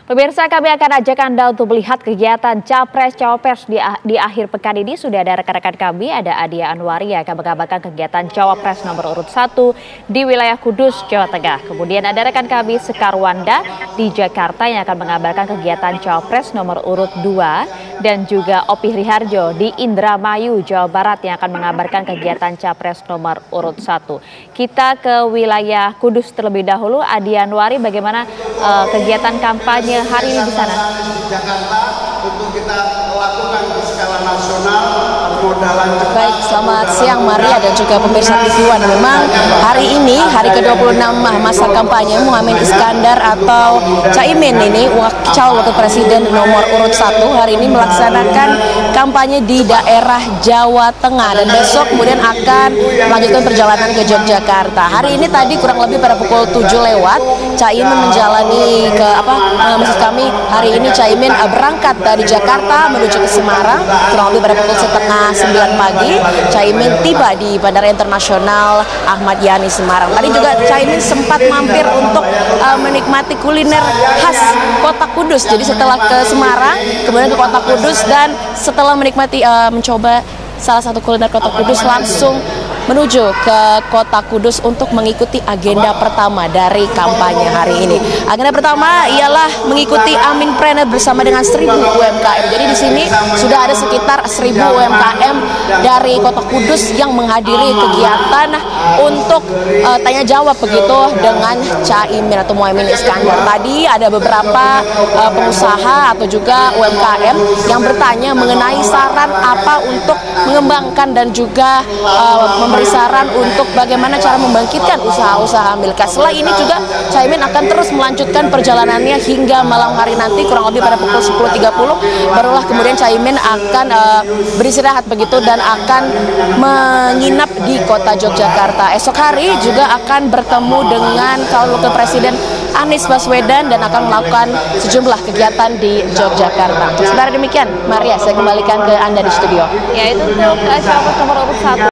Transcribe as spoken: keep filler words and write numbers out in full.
Pemirsa, kami akan ajak Anda untuk melihat kegiatan Capres-Cawapres di, di akhir pekan ini. Sudah ada rekan-rekan kami, ada Adia Anwari yang akan mengabarkan kegiatan Cawapres nomor urut satu di wilayah Kudus, Jawa Tengah. Kemudian ada rekan kami Sekar Wanda di Jakarta yang akan mengabarkan kegiatan Cawapres nomor urut dua. Dan juga Opih Riharjo di Indramayu, Jawa Barat yang akan mengabarkan kegiatan Capres nomor urut satu. Kita ke wilayah Kudus terlebih dahulu. Adia Anwari, bagaimana uh, kegiatan kampanye hari ini di sana? Di Jakarta untuk kita lakukan di skala nasional permodalan cepat. Baik, selamat siang Maria dan juga pemirsa T V One. Memang hari ini hari ke dua puluh enam masa kampanye Muhaimin Iskandar atau Caimin ini calon wakil presiden nomor urut satu hari ini melaksanakan kampanye di daerah Jawa Tengah dan besok kemudian akan melanjutkan perjalanan ke Yogyakarta. Hari ini tadi kurang lebih pada pukul tujuh lewat Caimin menjalani ke apa maksud kami hari ini Caimin berangkat dari Jakarta menuju ke Semarang kurang lebih pada pukul setengah sembilan pagi. Caimin tiba di Bandara Internasional Ahmad Yani Semarang. Tadi juga Caimin sempat mampir untuk uh, menikmati kuliner khas Kota Kudus. Jadi setelah ke Semarang, kemudian ke Kota Kudus dan setelah menikmati uh, mencoba salah satu kuliner Kota Kudus langsung menuju ke Kota Kudus untuk mengikuti agenda pertama dari kampanye hari ini. Agenda pertama ialah mengikuti Amin Prenet bersama dengan seribu U M K M. Jadi di sini sudah ada sekitar seribu U M K M dari Kota Kudus yang menghadiri kegiatan untuk uh, tanya jawab begitu dengan Caimin atau Muhaimin Iskandar. Tadi ada beberapa uh, pengusaha atau juga U M K M yang bertanya mengenai saran apa untuk mengembangkan dan juga uh, memberi saran untuk bagaimana cara membangkitkan usaha-usaha milik. Setelah ini juga Caimin akan terus melanjutkan perjalanannya hingga malam hari nanti kurang lebih pada pukul sepuluh tiga puluh barulah kemudian Caimin akan uh, beristirahat begitu dan akan menginap di kota Yogyakarta. Esok hari juga akan bertemu dengan calon wakil presiden Anies Baswedan dan akan melakukan sejumlah kegiatan di Yogyakarta. Sementara demikian, Maria, saya kembalikan ke Anda di studio. Ya, itu untuk Capres nomor urut satu.